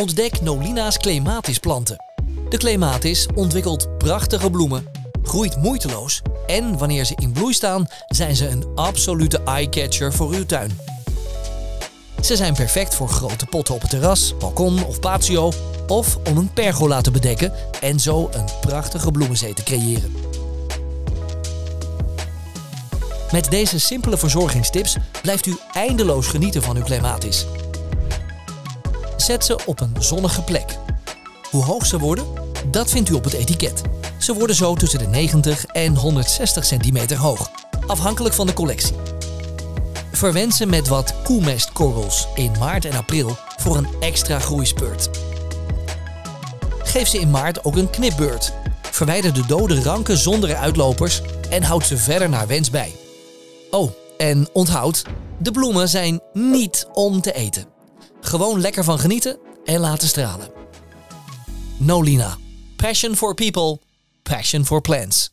Ontdek Nolina's clematisplanten. De clematis ontwikkelt prachtige bloemen, groeit moeiteloos en wanneer ze in bloei staan, zijn ze een absolute eye-catcher voor uw tuin. Ze zijn perfect voor grote potten op het terras, balkon of patio of om een pergola te bedekken en zo een prachtige bloemenzee te creëren. Met deze simpele verzorgingstips blijft u eindeloos genieten van uw clematis. Zet ze op een zonnige plek. Hoe hoog ze worden? Dat vindt u op het etiket. Ze worden zo tussen de 90 en 160 centimeter hoog, afhankelijk van de collectie. Verwen ze met wat koemestkorrels in maart en april voor een extra groeispurt. Geef ze in maart ook een knipbeurt. Verwijder de dode ranken zonder uitlopers en houd ze verder naar wens bij. Oh, en onthoud, de bloemen zijn niet om te eten. Gewoon lekker van genieten en laten stralen. Nolina. Passion for people, passion for plants.